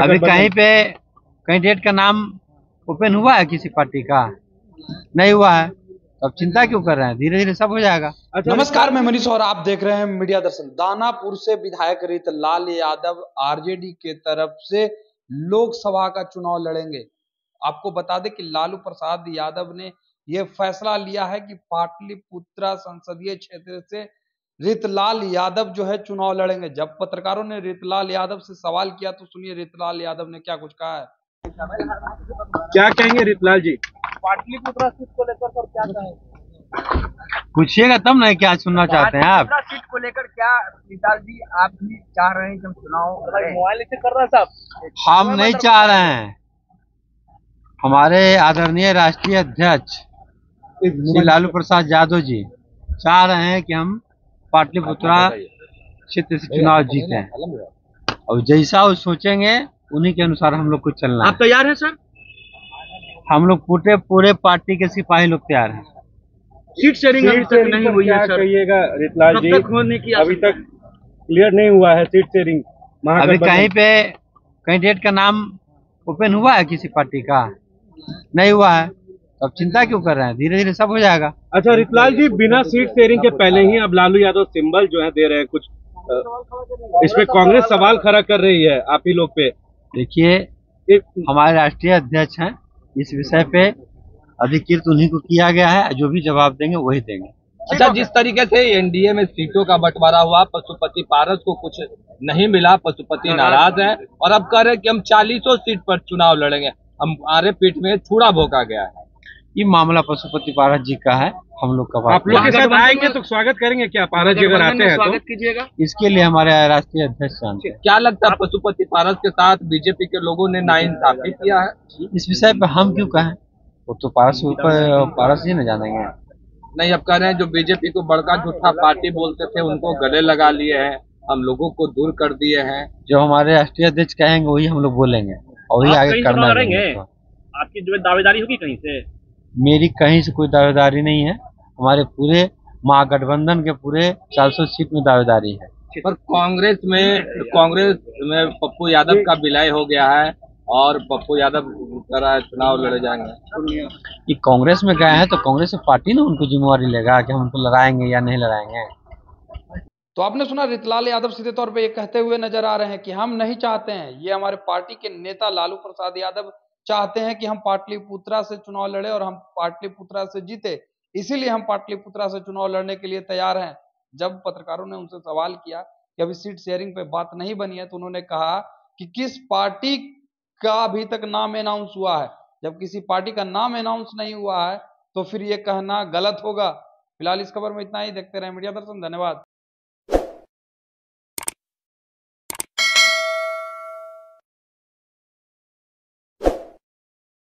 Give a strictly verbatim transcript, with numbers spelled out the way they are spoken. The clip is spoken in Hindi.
अभी कहीं पे कैंडिडेट का नाम ओपन हुआ है किसी पार्टी का? नहीं हुआ है, तो अब चिंता क्यों कर रहे हैं? धीरे धीरे सब हो जाएगा। अच्छा, नमस्कार, मैं मनीष और आप देख रहे हैं मीडिया दर्शन। दानापुर से विधायक रितलाल यादव आरजेडी के तरफ से लोकसभा का चुनाव लड़ेंगे। आपको बता दें कि लालू प्रसाद यादव ने यह फैसला लिया है कि पाटलिपुत्रा संसदीय क्षेत्र से रितलाल यादव जो है चुनाव लड़ेंगे। जब पत्रकारों ने रितलाल यादव से सवाल किया तो सुनिए रितलाल यादव ने क्या कुछ कहा है। क्या कहेंगे रितलाल जी? पाटलिपुत्रा सीट को लेकर सर क्या कहेंगे? पूछिएगा तब ना, क्या सुनना चाहते हैं आप? सीट को लेकर क्या रितलाल जी आप भी चाह रहे हैं कि हम चुनाव मोबाइल से कर रहे हैं साहब? हम नहीं चाह रहे हैं। हमारे आदरणीय राष्ट्रीय अध्यक्ष श्री लालू प्रसाद यादव जी चाह रहे हैं कि हम पाटलिपुत्रा क्षेत्र से चुनाव जीतें, और जैसा वो सोचेंगे उन्हीं के अनुसार हम लोग को चलना है। आप तैयार हैं सर? हम लोग पूरे पूरे पार्टी के सिपाही लोग तैयार हैं। सीट शेयरिंग अभी तक नहीं हुई है सर। कहिएगा रितलाल जी, तक होने की अभी तक क्लियर नहीं हुआ है सीट शेयरिंग। अभी कहीं पे कैंडिडेट का नाम ओपन हुआ है किसी पार्टी का? नहीं हुआ है, तो अब चिंता क्यों कर रहे हैं? धीरे धीरे सब हो जाएगा। अच्छा रितलाल जी, बिना सीट शेयरिंग के पहले ही अब लालू यादव सिंबल जो है दे रहे हैं कुछ, इस पे कांग्रेस सवाल खड़ा कर रही है आप ही लोग पे। देखिए, हमारे राष्ट्रीय अध्यक्ष हैं, इस विषय पे अधिकृत उन्हीं को किया गया है, जो भी जवाब देंगे वही देंगे। अच्छा, जिस तरीके से एनडीए में सीटों का बंटवारा हुआ, पशुपति पारस को कुछ नहीं मिला, पशुपति नाराज है और अब कह रहे हैं कि हम चालीसों सीट पर चुनाव लड़ेंगे, हमारे पीठ में छुरा भोंका गया है। ये मामला पशुपति पारस जी का है, हम लोग का बात। आप लोग के साथ आएंगे तो स्वागत करेंगे क्या? पारस जी अगर आते हैं स्वागत कीजिएगा। इसके लिए हमारे राष्ट्रीय अध्यक्ष जानते हैं। क्या लगता है पशुपति पारस के साथ बीजेपी के लोगों ने नाइंसाफी किया है? इस विषय पे हम क्यों कहें, वो तो पारस ऊपर पारस जी न जानेंगे। नहीं, अब कह रहे हैं जो बीजेपी को बड़का झूठा पार्टी बोलते थे उनको गले लगा लिए हैं, हम लोगों को दूर कर दिए हैं। जो हमारे राष्ट्रीय अध्यक्ष कहेंगे वही हम लोग बोलेंगे और वही आगे करना है। आपकी जो दावेदारी होगी कहीं से? मेरी कहीं से कोई दावेदारी नहीं है। हमारे पूरे महागठबंधन के पूरे चार सौ सीट में दावेदारी है। पर कांग्रेस में कांग्रेस में पप्पू यादव का विलय हो गया है और पप्पू यादव तरह चुनाव लड़े जाएंगे। ये कांग्रेस में गए हैं तो कांग्रेस से पार्टी ना उनको जिम्मेवारी लेगा कि हम उनको लड़ाएंगे या नहीं लड़ाएंगे। तो आपने सुना रितलाल यादव सीधे तौर पे ये कहते हुए नजर आ रहे हैं कि हम नहीं चाहते हैं, ये हमारे पार्टी के नेता लालू प्रसाद यादव चाहते हैं कि हम पाटलिपुत्रा से चुनाव लड़े और हम पाटलिपुत्रा से जीते, इसीलिए हम पाटलिपुत्रा से चुनाव लड़ने के लिए तैयार हैं। जब पत्रकारों ने उनसे सवाल किया कि अभी सीट शेयरिंग पे बात नहीं बनी है, तो उन्होंने कहा कि किस पार्टी का अभी तक नाम अनाउंस हुआ है। जब किसी पार्टी का नाम अनाउंस नहीं हुआ है तो फिर ये कहना गलत होगा। फिलहाल इस खबर में इतना ही। देखते रहे मीडिया दर्शन। धन्यवाद।